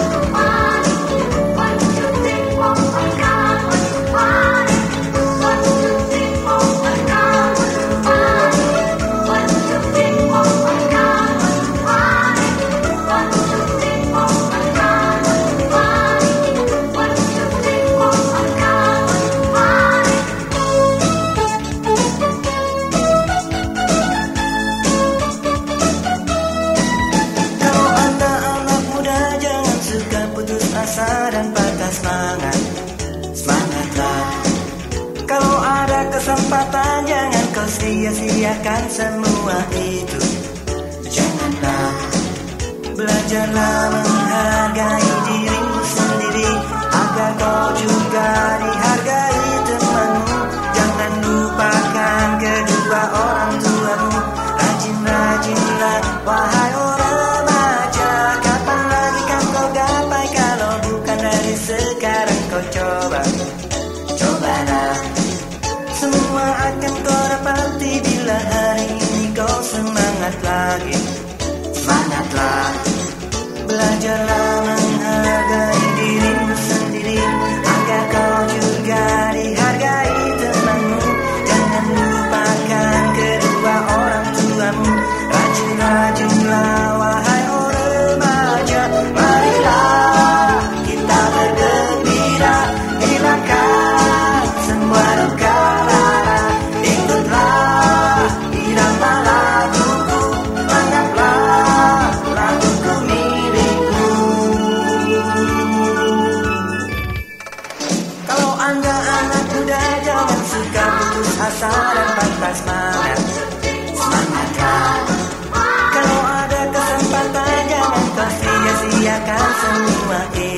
Dan patah semangat, semangatlah. Kalau ada kesempatan jangan kau sia-siakan semua itu. Janganlah, belajarlah menghargai dirimu sendiri agar kau juga dihargai temanmu. Jangan lupakan kedua orang tuamu. Rajin-rajinlah wahai orang remaja. Kapan lagi kan kau gapai kalau bukan dari sekarang kau coba. Cobalah, semua akan kau dapati bila hari ini kau semangat lagi. Semangatlah, belajarlah menghargai dirimu sendiri agar kau juga dihargai temanmu. Jangan lupakan kedua orang tuamu. Rajin-rajinlah wahai orang remaja. Marilah kita bergembira, hilangkan semua duka lara. Ikutlah irama laguku, anggaplah laguku milikmu. Kalau Anda anak muda jangan suka putus asa dan patah semangat. Semangatlah, kalau ada kesempatan jangan kau sia-siakan semua ini.